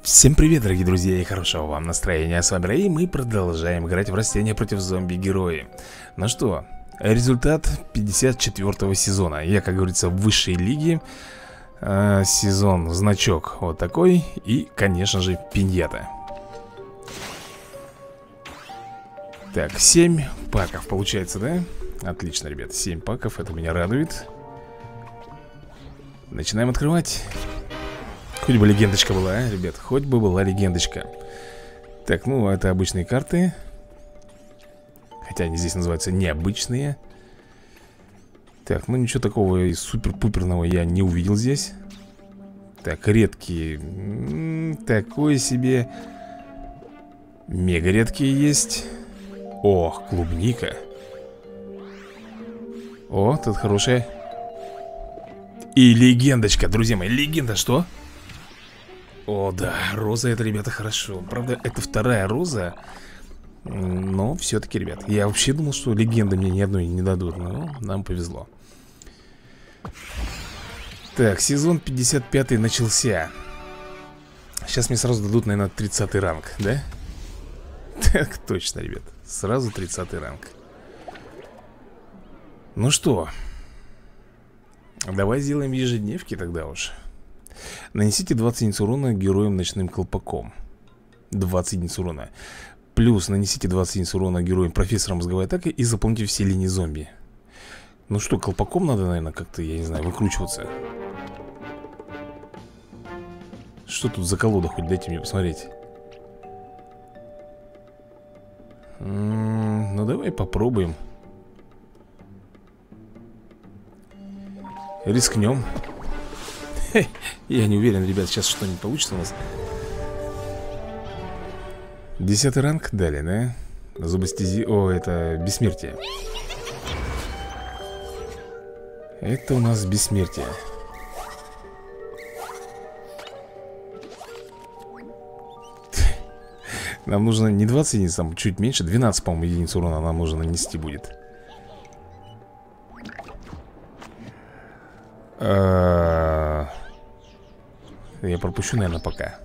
Всем привет, дорогие друзья, и хорошего вам настроения. С вами Рэй, и мы продолжаем играть в растения против зомби-герои. Ну что, результат 54-го сезона. Я, как говорится, в высшей лиге. Сезон, значок вот такой. И, конечно же, пиньята. Так, 7 паков получается, да? Отлично, ребят, 7 паков, это меня радует. Начинаем открывать. Хоть бы легендочка была, а, ребят, хоть бы была легендочка. Так, ну, это обычные карты. Хотя они здесь называются необычные. Так, ну ничего такого и супер-пуперного я не увидел здесь. Так, редкие. Такое себе. Мега редкие есть. Ох, клубника. О, тут хорошая. И легендочка, друзья мои, легенда, что? О, да, роза это, ребята, хорошо. Правда, это вторая роза. Но все-таки, ребят, я вообще думал, что легенды мне ни одной не дадут. Но нам повезло. Так, сезон 55 начался. Сейчас мне сразу дадут, наверное, 30 ранг, да? Так, точно, ребят. Сразу 30 ранг. Ну что, давай сделаем ежедневки тогда уж. Нанесите 20 единиц урона героям ночным колпаком. 20 единиц урона. Плюс нанесите 20 единиц урона героям профессора мозговой атаки и заполните все линии зомби. Ну что, колпаком надо, наверное, как-то, я не знаю, выкручиваться. Что тут за колода, хоть дайте мне посмотреть. Ну давай попробуем. Рискнем. Я не уверен, ребят, сейчас что-нибудь получится у нас. 10 ранг дали, да? Зубостези... О, это бессмертие. Это у нас бессмертие. Нам нужно не 20 единиц, там чуть меньше. 12, по-моему, единиц урона нам нужно нанести будет. Я пропущу, наверное, пока.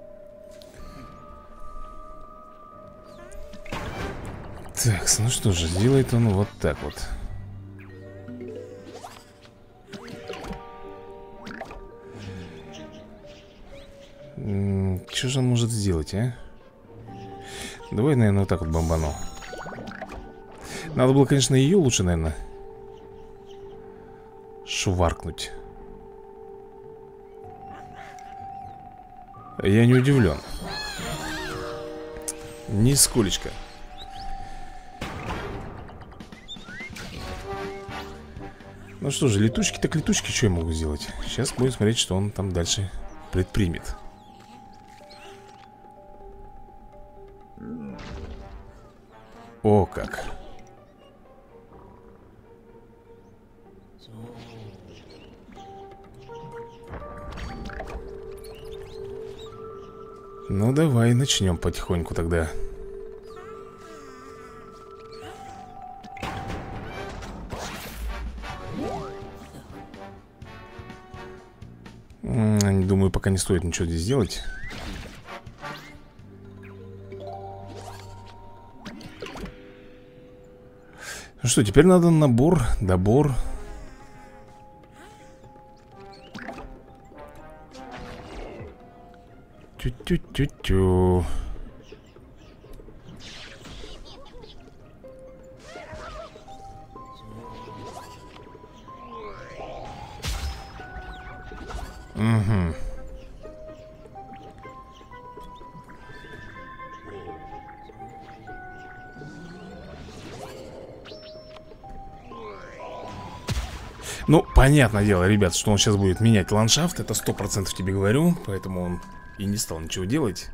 Так, ну что же, сделает он вот так вот. Что же он может сделать, а? Давай, наверное, вот так вот бомбану. Надо было, конечно, ее лучше, наверное, шваркнуть. Я не удивлен. Нисколечко. Ну что же, летучки так летучки, что я могу сделать? Сейчас будем смотреть, что он там дальше предпримет. О, как. Ну давай начнем потихоньку тогда. Думаю, пока не стоит ничего здесь делать. Ну что, теперь надо набор, добор. Тю-тю-тю-тю. Угу. Ну, понятное дело, ребят, что он сейчас будет менять ландшафт. Это 100% тебе говорю. Поэтому он и не стал ничего делать.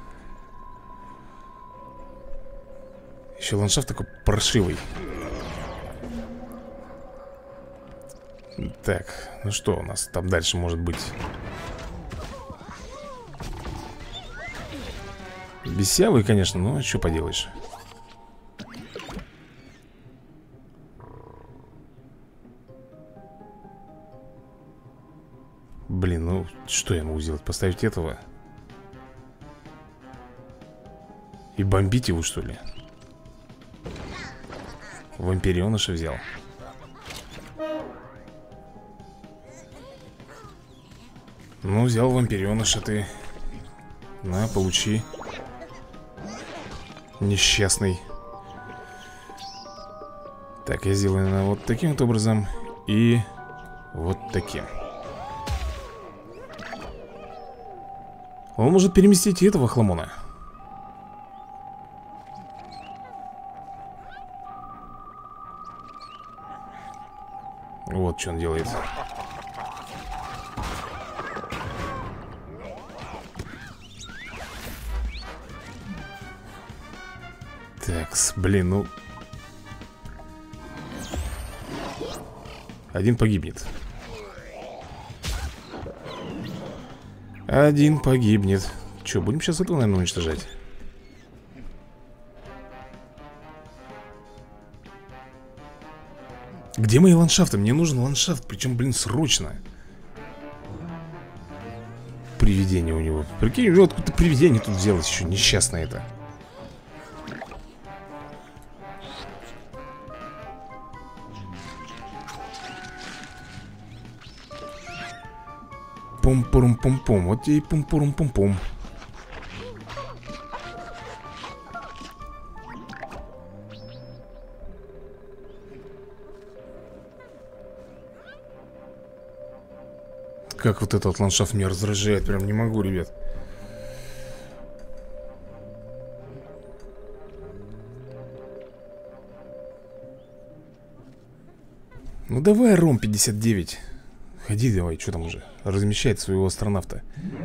Еще ландшафт такой паршивый. Так, ну что у нас там дальше может быть? Бесявый, конечно, но что поделаешь. Блин, ну что я могу сделать? Поставить этого? И бомбить его, что ли? Вампиреныша взял. Ну, взял вампиреныша ты. На, получи. Несчастный. Так, я сделаю, наверное, вот таким вот образом. И вот таким. Он может переместить и этого хламона. Вот что он делает. Такс, блин, ну... Один погибнет. Один погибнет. Че, будем сейчас этого, наверное, уничтожать? Где мои ландшафты? Мне нужен ландшафт, причем, блин, срочно. Привидение у него. Прикинь, вот откуда привидение тут взялось еще, несчастное это. Пум-пурум-пум-пум. Вот тебе и пум-пурум-пум-пум. Как вот этот ландшафт меня раздражает. Прям не могу, ребят. Ну давай, Ром 59. Ходи давай, что там уже? Размещать своего астронавта.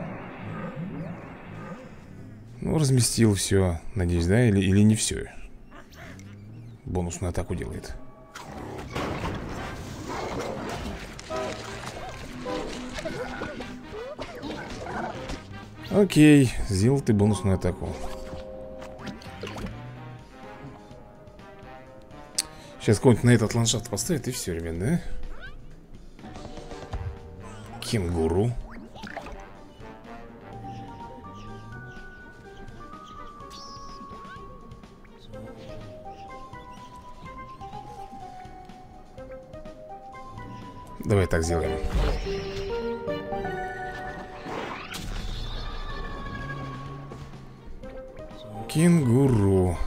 Ну, разместил все. Надеюсь, да? Или не все. Бонусную атаку делает. Окей, сделал ты бонусную атаку. Сейчас кого-нибудь на этот ландшафт поставит и все, ребят, да? Кенгуру. Давай так сделаем. Кенгуру.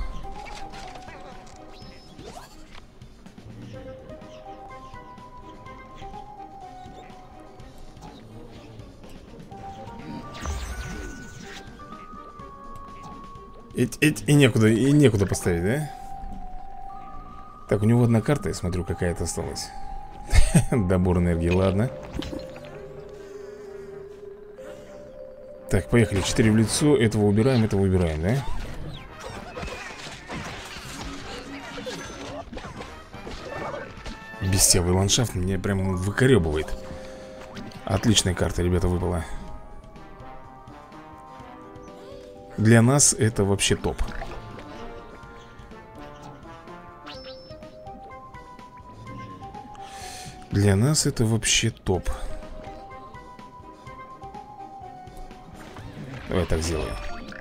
И некуда поставить, да? Так, у него одна карта, я смотрю, какая-то осталась. Добор энергии, ладно. Так, поехали, 4 в лицо. Этого убираем, да? Бестиявый ландшафт меня прям выкоребывает. Отличная карта, ребята, выпала. Для нас это вообще топ. Для нас это вообще топ. Давай так сделаем.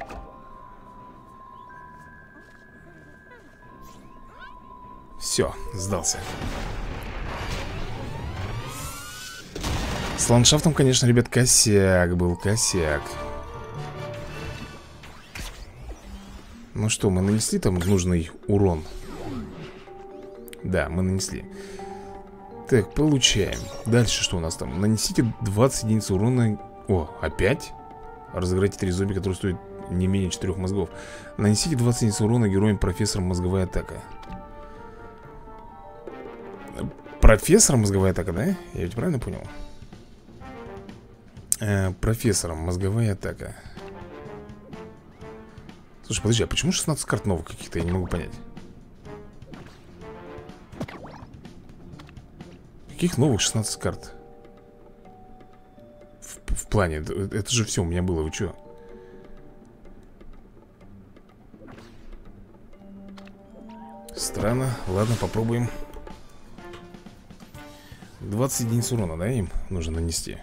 Все, сдался. С ландшафтом, конечно, ребят, косяк был, косяк. Ну что, мы нанесли там нужный урон? Да, мы нанесли. Так, получаем. Дальше что у нас там? Нанесите 20 единиц урона. О, опять? Разыграйте 3 зомби, которые стоят не менее 4 мозгов. Нанесите 20 единиц урона героям профессором мозговая атака. Профессором мозговая атака, да? Я ведь правильно понял? Профессором мозговая атака. Слушай, подожди, а почему 16 карт новых каких-то? Я не могу понять. Каких новых 16 карт? В плане, это же все у меня было, вы что? Странно, ладно, попробуем. 20 единиц урона, да, им нужно нанести?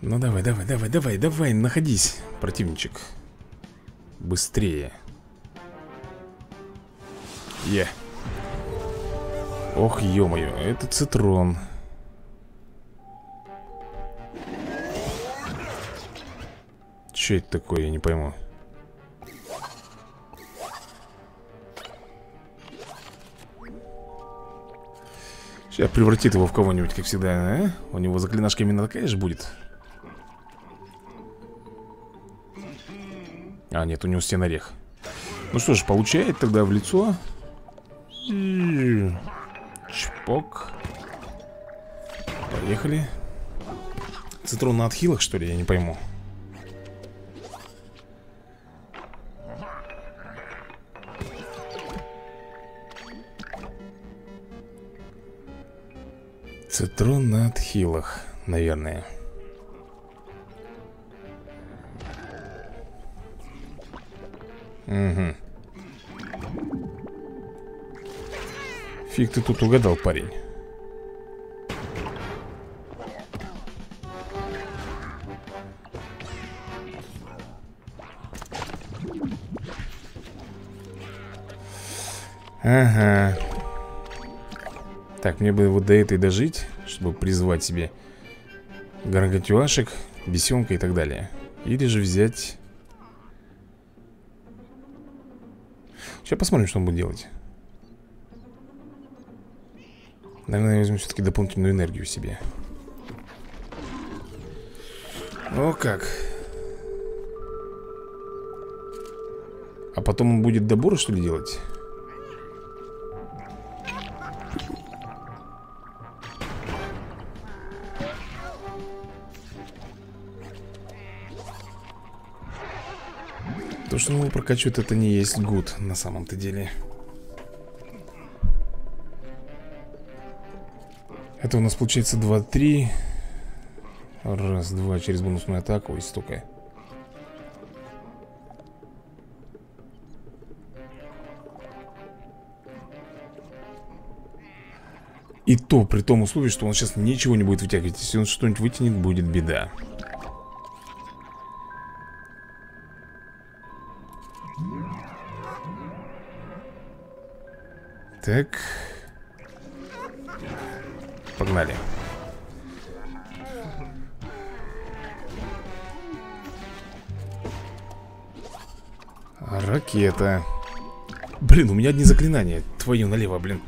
Ну давай, давай, давай, давай, давай, находись, противничек. Быстрее. Ох, ё-моё, это цитрон. Что это такое, я не пойму. Сейчас превратит его в кого-нибудь, как всегда, а? У него заклинашка именно такая же будет. А, нет, у него стенорех. Ну что ж, получает тогда в лицо. Чпок. Поехали. Цитрон на отхилах, что ли? Я не пойму. Цитрон на отхилах, наверное. Угу. Фиг ты тут угадал, парень. Ага. Так, мне бы вот до этой дожить, чтобы призвать себе гаргантюашек, бесенка и так далее. Или же взять... Сейчас посмотрим, что он будет делать. Наверное, я возьму все-таки дополнительную энергию себе. О как. А потом он будет доборы, что ли, делать? То, что он его прокачивает, это не есть гуд на самом-то деле. Это у нас получается 2-3. Раз, два, через бонусную атаку. И столько. И то при том условии, что он сейчас ничего не будет вытягивать. Если он что-нибудь вытянет, будет беда. Так. Погнали. Ракета. Блин, у меня одни заклинания. Твою налево, блин.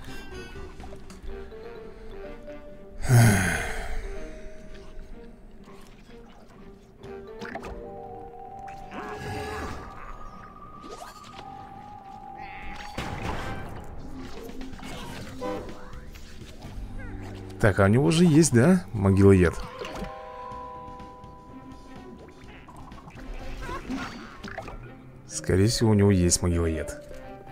Так, а у него же есть, да, могилоед? Скорее всего, у него есть могилоед.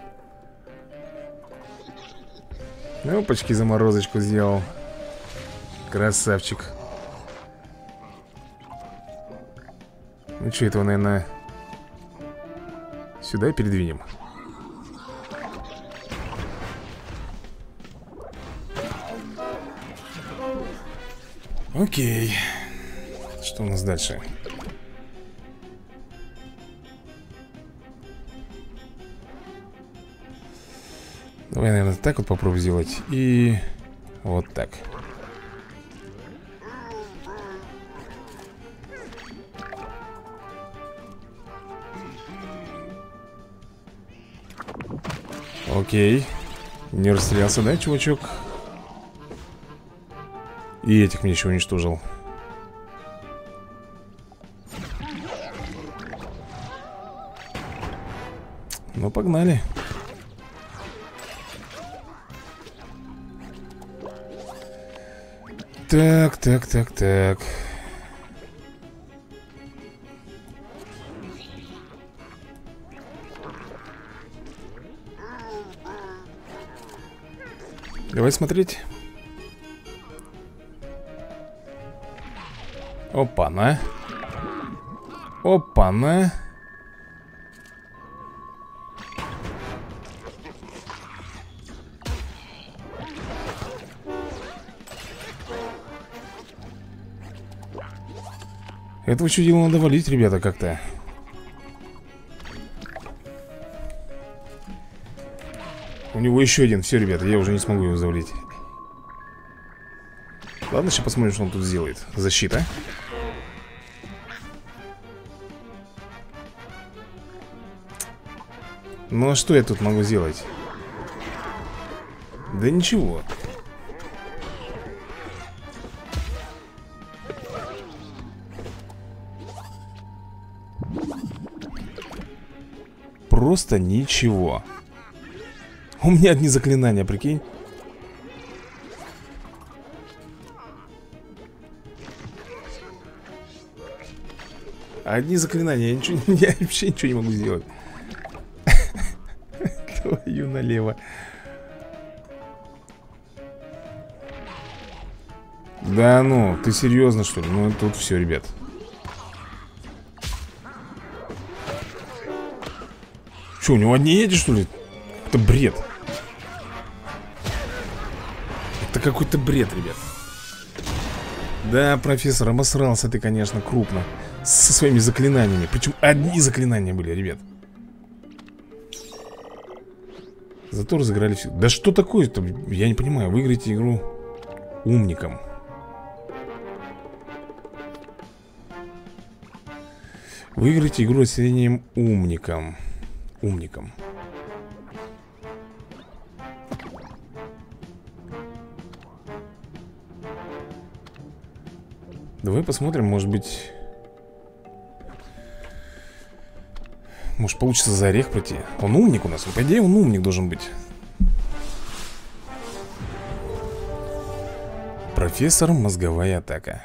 Опачки, заморозочку сделал. Красавчик. Ну что, этого, наверное, сюда передвинем. Окей. Что у нас дальше? Давай, наверное, так вот попробую сделать. И вот так. Окей. Не расстрелялся, да, чувачок? И этих мне еще уничтожил. Ну, погнали. Так, так, так, так. Давай смотреть. Опа-на. Опа-на. Этого чудила надо валить, ребята, как-то. У него еще один. Все, ребята, я уже не смогу его завалить. Ладно, сейчас посмотрим, что он тут сделает. Защита. Ну а что я тут могу сделать? Да ничего. Просто ничего. У меня одни заклинания, прикинь. Одни заклинания, я вообще ничего не могу сделать. Твою налево. Да ну, ты серьезно, что ли? Ну тут все, ребят. Что, у него одни эти, что ли? Это бред. Это какой-то бред, ребят. Да, профессор, обосрался ты, конечно, крупно. Со своими заклинаниями. Причем одни заклинания были, ребят. Зато разыграли все. Да что такое-то? Я не понимаю. Выиграйте игру умником. Выиграйте игру с средним умником. Умником. Давай посмотрим, может быть... Может получится за орех пройти. Он умник у нас, по идее он умник должен быть. Профессор, мозговая атака.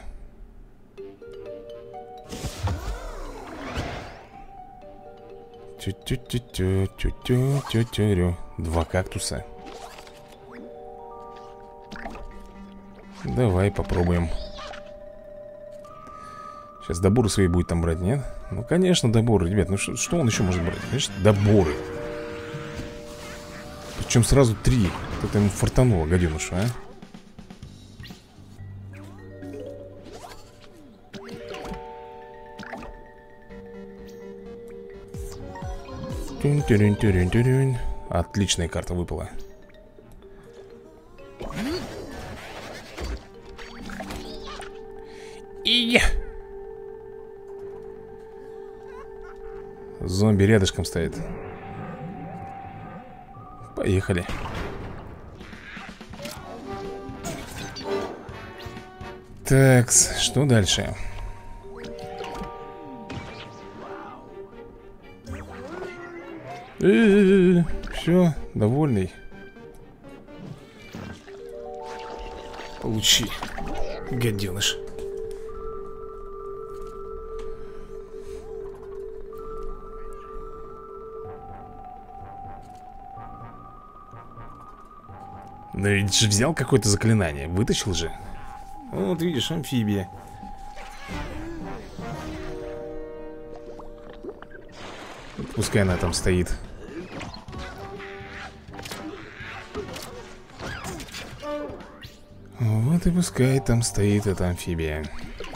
Тю-тю-тю-тю-тю-тю-тю-тю. Два кактуса. Давай попробуем. Сейчас доборы свои будет там брать, нет? Ну, конечно, доборы, ребят. Ну, что он еще может брать? Конечно, доборы. Причем сразу 3. Это ему фартануло, гаденышу, а? Тюрюнь-тюрюнь-тюрюнь. Отличная карта выпала. Зомби рядышком стоит. Поехали. Так, что дальше? Все, довольный. Получи, гаденыш. Ну ведь же взял какое-то заклинание, вытащил же. Вот видишь, амфибия. Пускай она там стоит. Вот и пускай там стоит эта амфибия.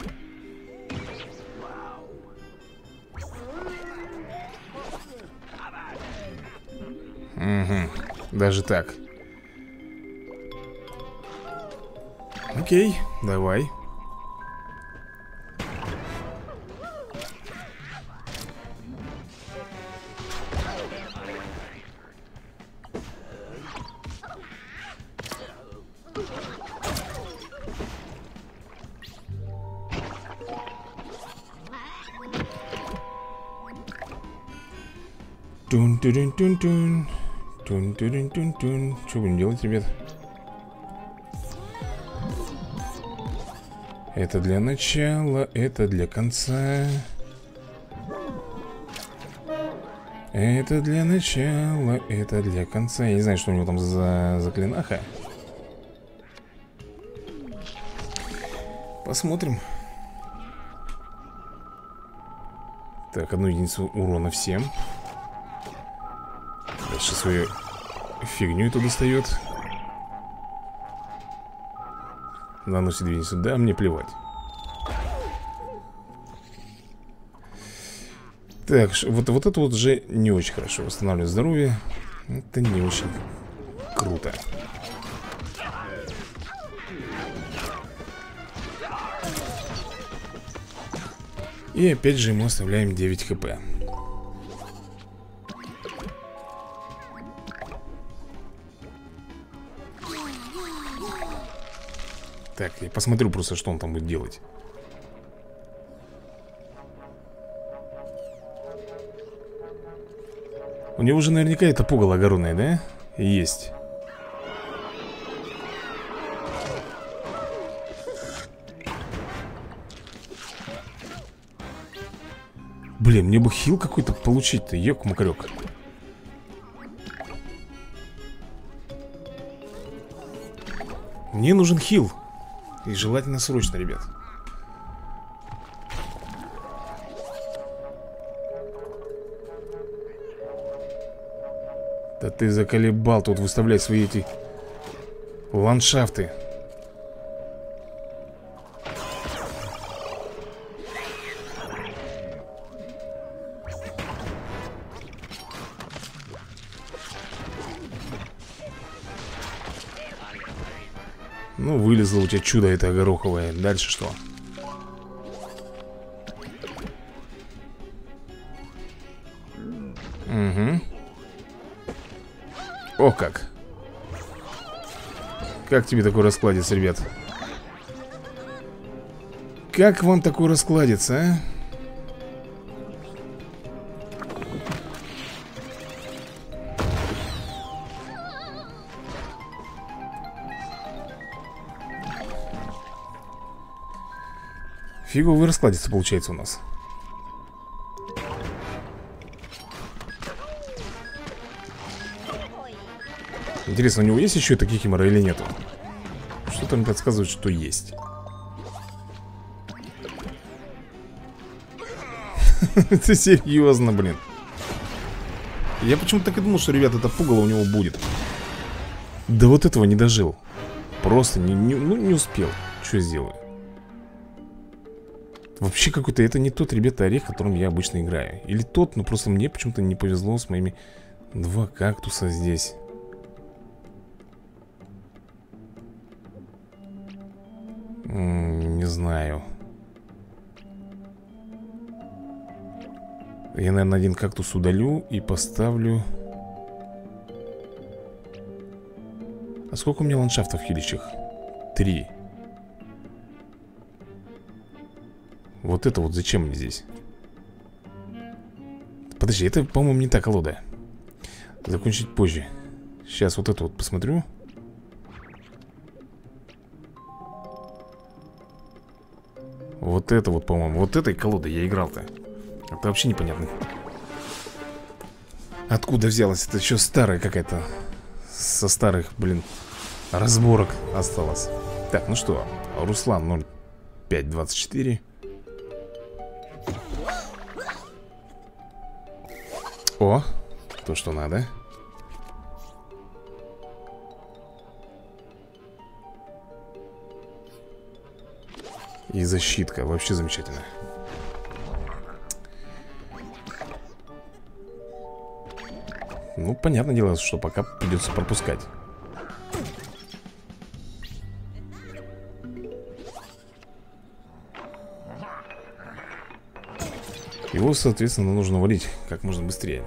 Угу, даже так. Окей, давай. Тун-тун-тун-тун. Тун-тун-тун-тун. Что будем делать, ребят? Это для начала, это для конца. Это для начала, это для конца. Я не знаю, что у него там за заклинаха. Посмотрим. Так, 1 единицу урона всем. Дальше свою фигню эту достает. Наносит 2 единицы. Да, мне плевать. Так, вот это вот уже не очень хорошо. Восстанавливать здоровье. Это не очень круто. И опять же ему оставляем 9 хп. Так, я посмотрю просто, что он там будет делать. У него уже наверняка это пугало огородное, да? Есть. Блин, мне бы хил какой-то получить-то, ёк-макарёк. Мне нужен хил. И желательно срочно, ребят. Да ты заколебал тут выставлять свои эти ландшафты. Ну, вылезло у тебя чудо это гороховое. Дальше что? Угу. О, как. Как тебе такой раскладец, ребят? Как вам такой раскладец, а? Фиговый раскладец получается у нас. Интересно, у него есть еще такие кикимора или нету? Что-то мне подсказывает, что есть. Это серьезно, блин. Я почему-то так и думал, что, ребят, это пугало у него будет. Да вот этого не дожил. Просто не успел. Что сделаю? Вообще какой-то это не тот, ребята, орех, которым я обычно играю. Или тот, но просто мне почему-то не повезло с моими 2 кактуса здесь. Не знаю. Я, наверное, 1 кактус удалю и поставлю. А сколько у меня ландшафтов хилищих? 3. Вот это вот зачем мне здесь? Подожди, это, по-моему, не та колода. Закончить позже. Сейчас вот это вот посмотрю. Вот это вот, по-моему, вот этой колодой я играл-то. Это вообще непонятно. Откуда взялась? Это еще старая какая-то. Со старых, блин, разборок осталось. Так, ну что, Руслан 0524. О, то, что надо. И защитка, вообще замечательно. Ну, понятное дело, что пока придется пропускать. Его, соответственно, нужно валить как можно быстрее.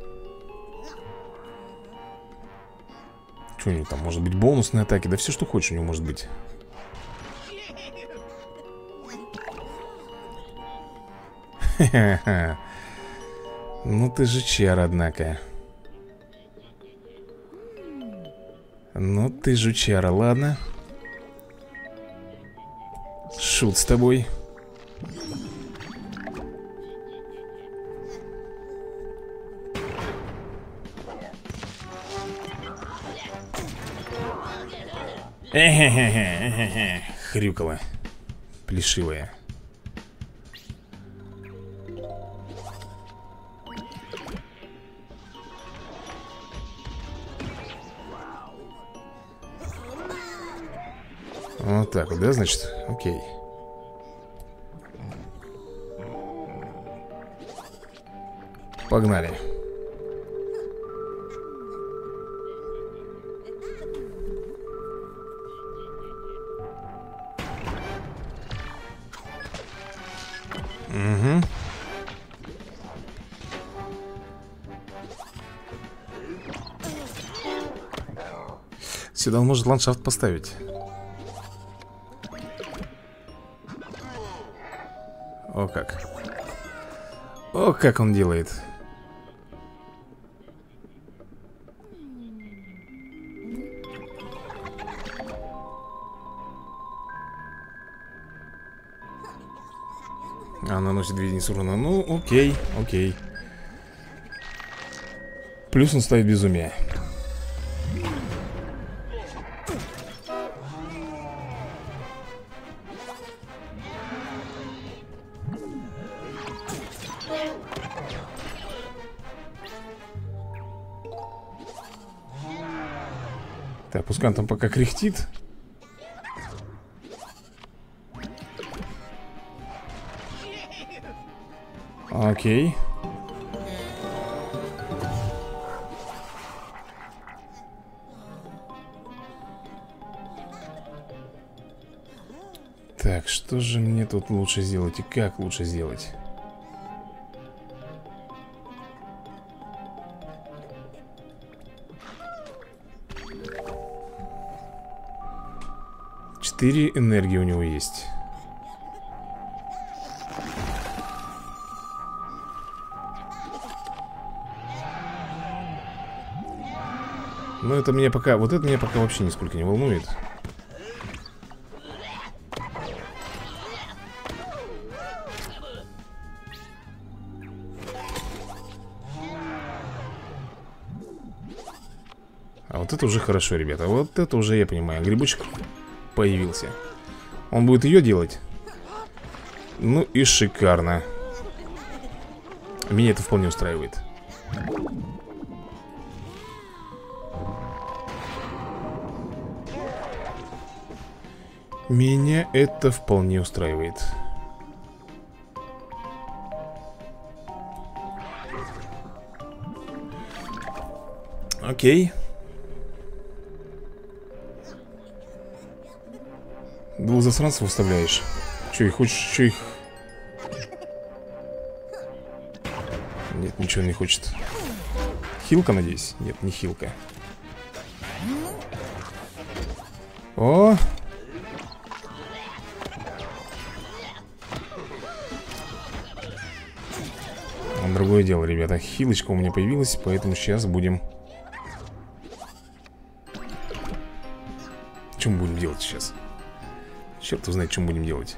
Что у него там? Может быть бонусные атаки? Да все, что хочешь у него может быть. Ха-ха-ха. Ну ты же чар, однако. Ну ты жучара, ладно. Шут с тобой. Эхе-хе-хе-хе-хе. Хрюкала. Плешивая. Вот так вот, да, значит? Окей. Погнали. Угу. Сюда он может ландшафт поставить. О как. О, как он делает. А, наносит 2 единицы урона. Ну, окей, окей. Плюс он ставит безумие. Так, пускай он там пока кряхтит. Окей. Так, что же мне тут лучше сделать и как лучше сделать? Четыре энергии у него есть. Но это меня пока... Вот это меня пока вообще нисколько не волнует. А вот это уже хорошо, ребята. Вот это уже, я понимаю, грибочек появился. Он будет ее делать. Ну и шикарно. Меня это вполне устраивает. Меня это вполне устраивает. Окей. Двух засранцев выставляешь. Че, их хочешь, че их... Нет, ничего не хочет. Хилка, надеюсь? Нет, не хилка. О! Другое дело, ребята. Хилочка у меня появилась, поэтому сейчас будем... Что мы будем делать сейчас? Черт его знает, что мы будем делать.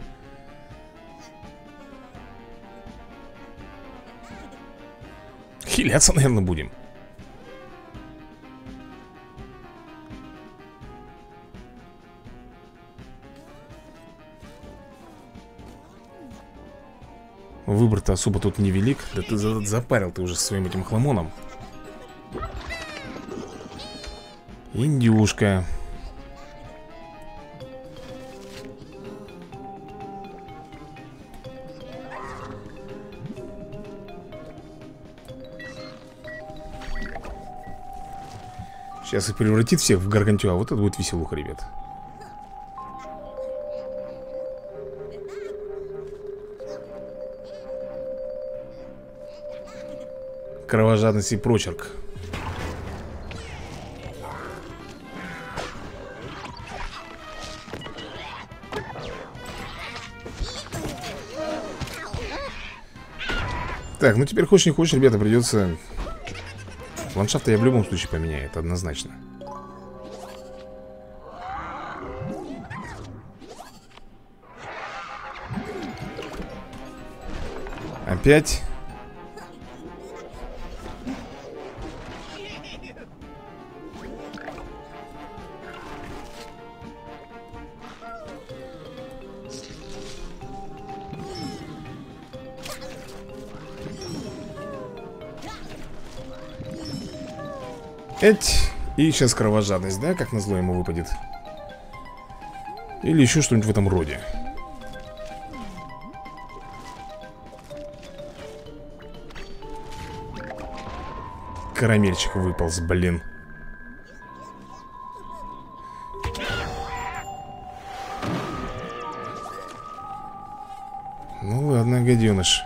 Хиляться, наверное, будем. Выбор-то особо тут невелик. Да ты запарил ты уже со своим этим хламоном. Индюшка. Сейчас их превратит всех в гаргантю. А вот это будет веселуха, ребят. Кровожадность и прочерк. Так, ну теперь хочешь не хочешь, ребята, придется... Ландшафт я в любом случае поменяю, это однозначно. Опять. Эть. И сейчас кровожадность, да, как назло ему выпадет. Или еще что-нибудь в этом роде. Карамельчик выполз, блин. Ну ладно, гаденыш.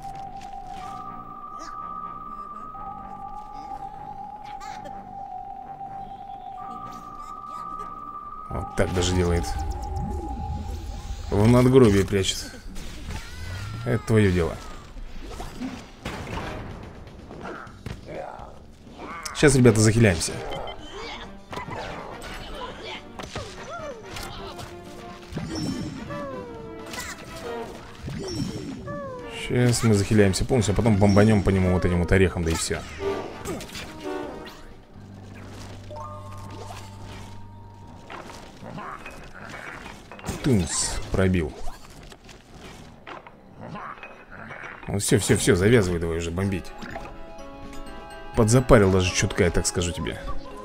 Вот так даже делает. В надгробие прячет. Это твое дело. Сейчас, ребята, захиляемся. Сейчас мы захиляемся полностью, а потом бомбанем по нему вот этим вот орехом, да и все. Тунс, пробил. Ну все, завязывай давай уже бомбить. Подзапарил даже чутка, я так скажу тебе.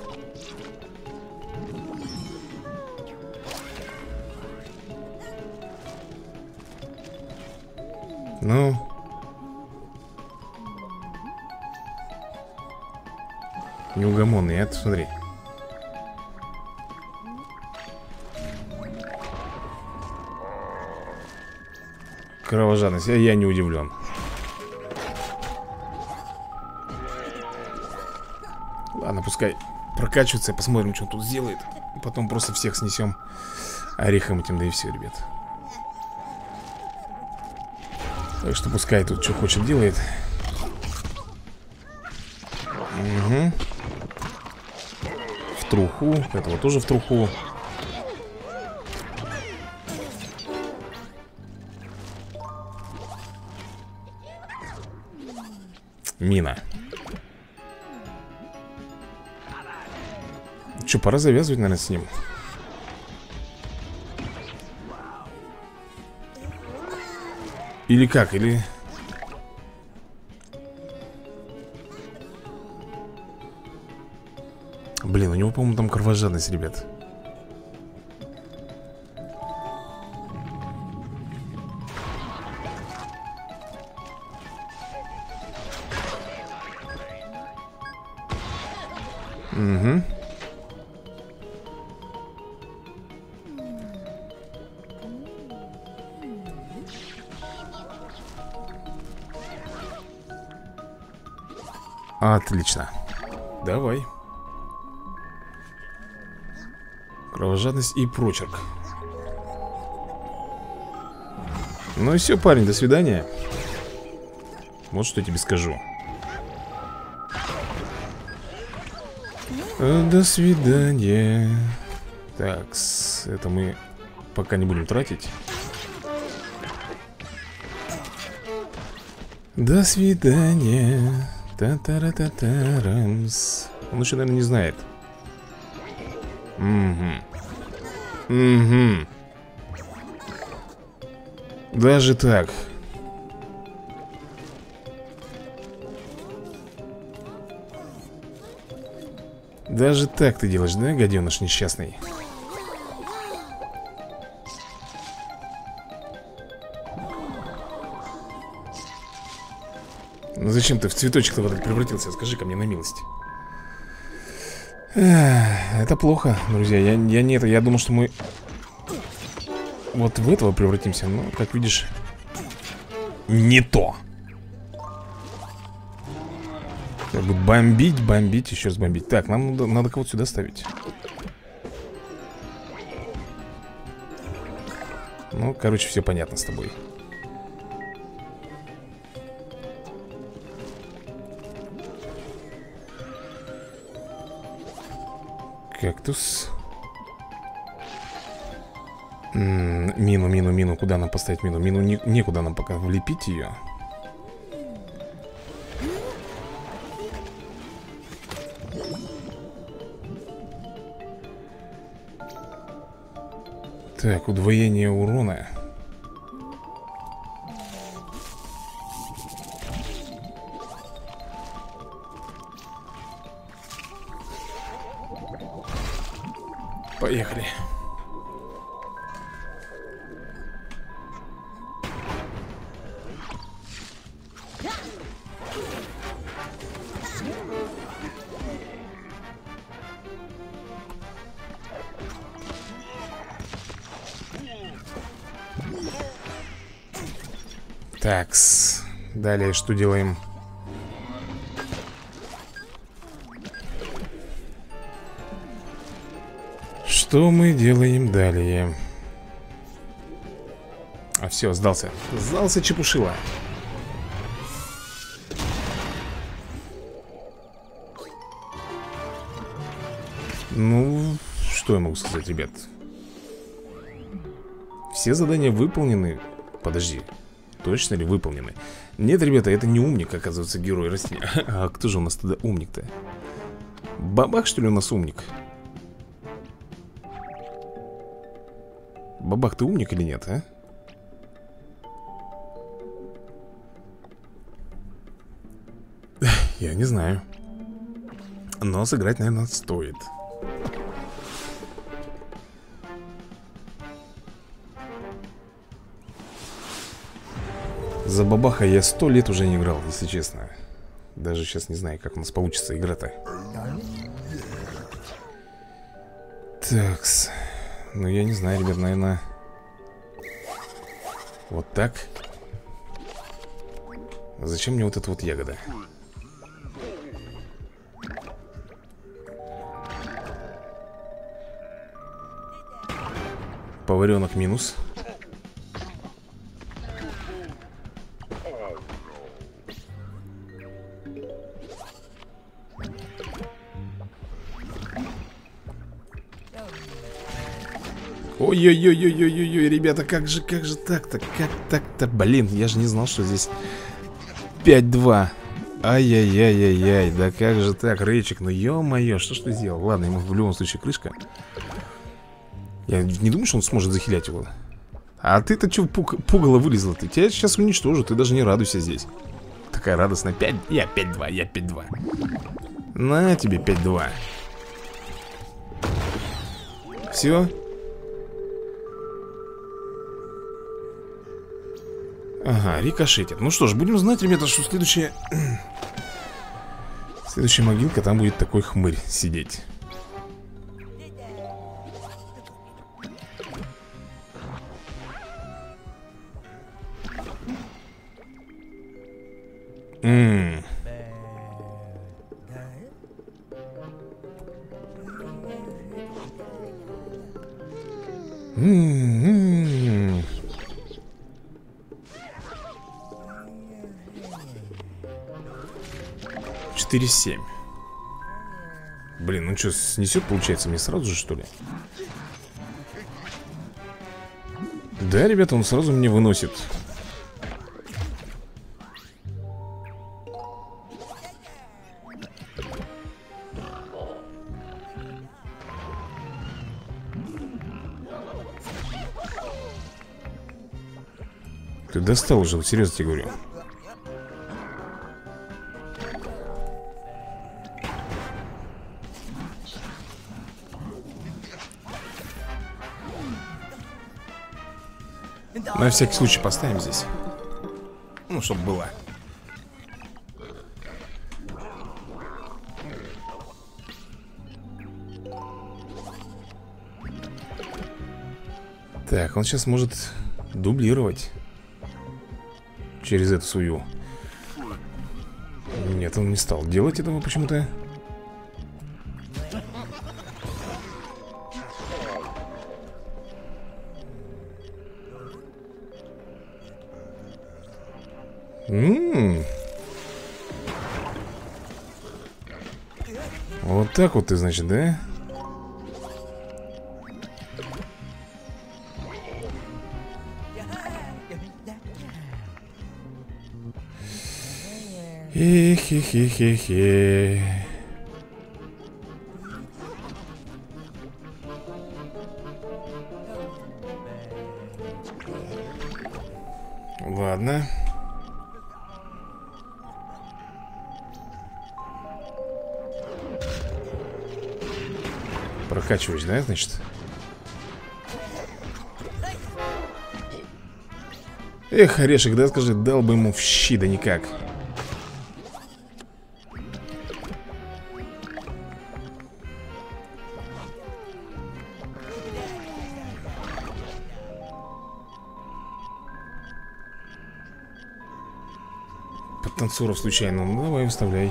Ну. Неугомонный, а? Смотри. Кровожадность, я не удивлен. Ладно, пускай прокачивается, посмотрим, что он тут сделает. Потом просто всех снесем орехом этим, да и все, ребят. Так что пускай тут что хочет делает. Угу. В труху, этого тоже в труху. Мина. Че, пора завязывать, наверное, с ним. Или как, или... Блин, у него, по-моему, там кровожадность, ребят. Угу. Отлично. Давай. Кровожадность и прочерк. Ну и все, парень, до свидания. Вот что я тебе скажу. До свидания. Так, это мы пока не будем тратить. До свидания. Та-та-ра-та-та-рамс. Он еще, наверное, не знает. Угу. Угу. Даже так. Даже так ты делаешь, да, гаденыш несчастный? Ну зачем ты в цветочек-то в этот превратился? Скажи-ка мне на милость. Это плохо, друзья. Я не это. Я думал, что мы вот в этого превратимся. Но, как видишь, не то. Как бы бомбить, бомбить, еще раз бомбить. Так, нам надо кого-то сюда ставить. Ну, короче, все понятно с тобой. Кактус. Мину. Куда нам поставить мину? Мину некуда нам пока влепить ее. Так, удвоение урона. Поехали. Такс. Далее что делаем? Что мы делаем далее? А все, сдался. Сдался чепушила. Ну, что я могу сказать, ребят? Все задания выполнены. Подожди, точно ли выполнены? Нет, ребята, это не умник, оказывается, герой растения. А кто же у нас тогда умник-то? Бабах, что ли, у нас умник? Бабах, ты умник или нет, а? Я не знаю. Но сыграть, наверное, стоит. За бабаха я 100 лет уже не играл, если честно. Даже сейчас не знаю, как у нас получится игра-то. Такс. Ну, я не знаю, ребят, наверное... Вот так. Зачем мне вот эта вот ягода? Поваренок минус. Ой-ой-ой-ой-ой-ой, ребята, как же так-то? Как так-то? Блин, я же не знал, что здесь 5-2. Ай-яй-яй-яй-яй, да как же так, Рейчик, ну ё-моё, что ж ты сделал? Ладно, ему в любом случае крышка. Я не думаю, что он сможет захилять его. А ты-то чё пугало вылезла ты? Тебя сейчас уничтожу, ты даже не радуйся здесь. Такая радостная, 5, я 5-2, я 5-2. На тебе 5-2. Все. Ага, рикошетит. Ну что ж, будем знать, ребята, что следующая могилка, там будет такой хмырь сидеть. Четыре 7. Блин, ну что, снесет, получается, мне сразу же, что ли? Да, ребята, он сразу мне выносит. Ты достал уже, вот серьезно тебе говорю. На всякий случай поставим здесь. Ну, чтобы было. Так, он сейчас может дублировать через эту свою. Нет, он не стал делать этого почему-то. Вот так вот ты, значит, да? Хе-хе-хе-хе-хе. Ладно. Прокачиваюсь, да, значит? Эх, орешек, да, скажи, дал бы ему в щи, да никак. танцоров случайно. Ну, давай, выставляй.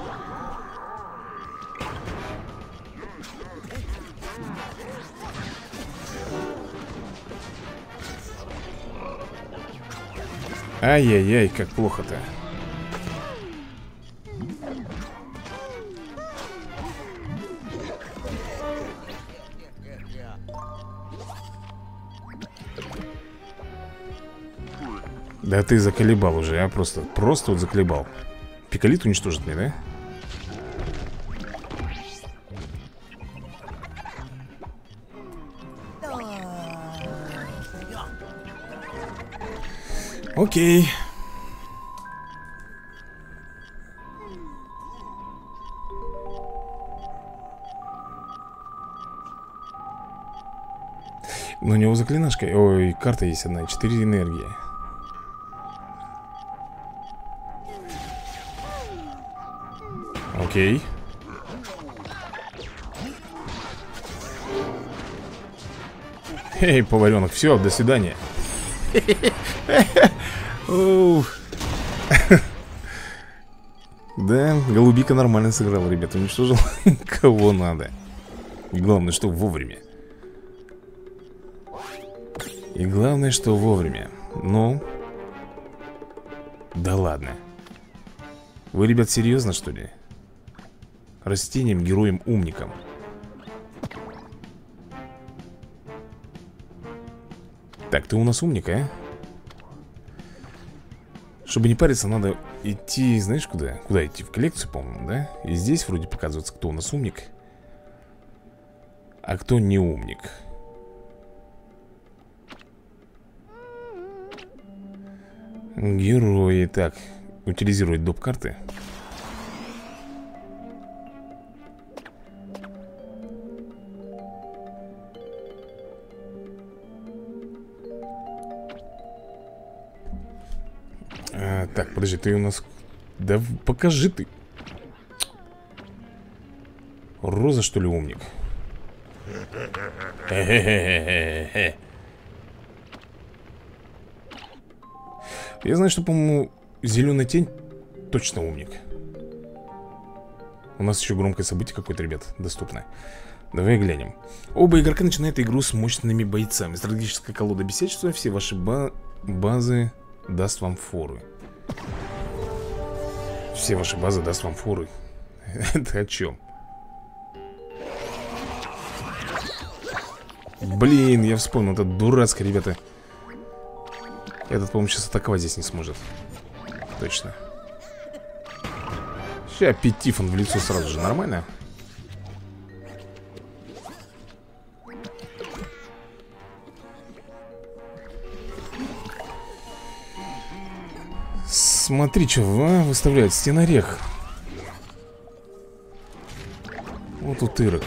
Ай-яй-яй, как плохо-то. Да ты заколебал уже, а просто вот заколебал. Пиколит уничтожит мне, да? Окей. Но у него заклинашка. Ой, карта есть одна, 4 энергии. Окей. Эй, поваренок, все, до свидания. Да, голубика нормально сыграл, ребята. Уничтожил кого надо. И главное, что вовремя. И главное, что вовремя. Ну. Да ладно. Вы, ребят, серьезно, что ли? Растением, героем, умником. Так, ты у нас умник, а? Чтобы не париться, надо идти, знаешь, куда? Куда идти? В коллекцию, по-моему, да? И здесь вроде показывается, кто у нас умник, а кто не умник. Герои. Так, утилизировать доп. Карты. Так, подожди, ты у нас... Да покажи ты. Роза, что ли, умник? Я знаю, что, по-моему, зеленая тень точно умник. У нас еще громкое событие какое-то, ребят, доступно. Давай глянем. Оба игрока начинают игру с мощными бойцами. Стратегическая колода бесячества. Все ваши базы даст вам форы. Все ваши базы даст вам форы. Это о чем? Блин, я вспомнил. Это дурацкое, ребята. Этот, по-моему, сейчас атаковать здесь не сможет. Точно. Сейчас Петифон в лицо сразу же. Нормально? Смотри, что выставляет. Стенорех. Вот утырок.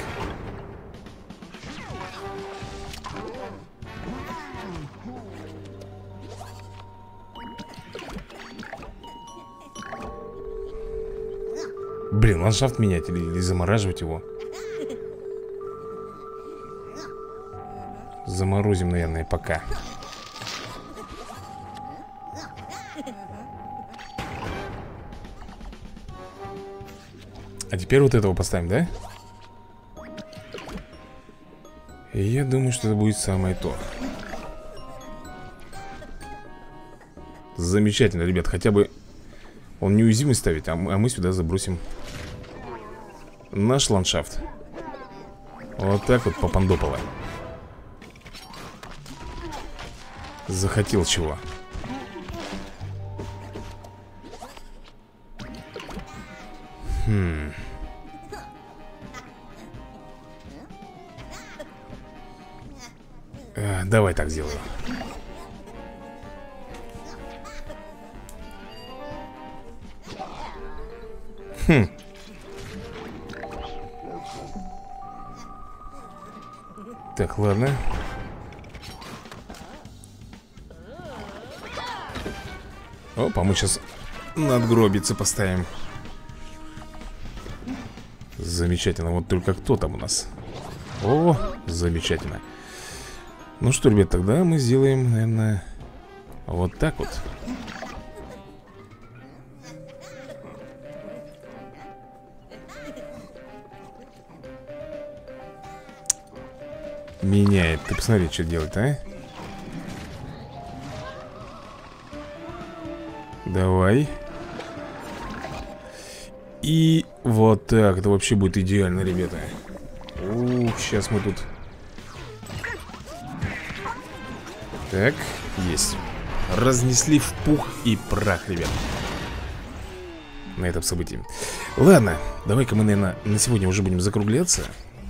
Блин, ландшафт менять или замораживать его. Заморозим, наверное, пока. А теперь вот этого поставим, да? И я думаю, что это будет самое то. Замечательно, ребят. Хотя бы он неуязвимый ставит, а мы сюда забросим наш ландшафт. Вот так вот попандополо. Захотел чего. Давай так сделаю. Так, ладно. Опа, мы сейчас надгробицы поставим. Замечательно. Вот только кто там у нас? О, замечательно. Ну что, ребят, тогда мы сделаем, наверное, вот так вот. меняет. Ты посмотри, что делать, а? Давай. И вот так. Это вообще будет идеально, ребята. Ух, сейчас мы тут... Так, есть. Разнесли в пух и прах, ребят. На этом событии. Ладно, давай-ка мы, наверное, на сегодня уже будем закругляться.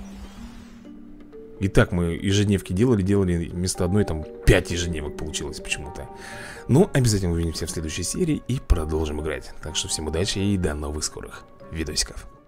Итак, мы ежедневки делали. Вместо одной там 5 ежедневок получилось почему-то. Ну, обязательно увидимся в следующей серии и продолжим играть. Так что всем удачи и до новых скорых видосиков.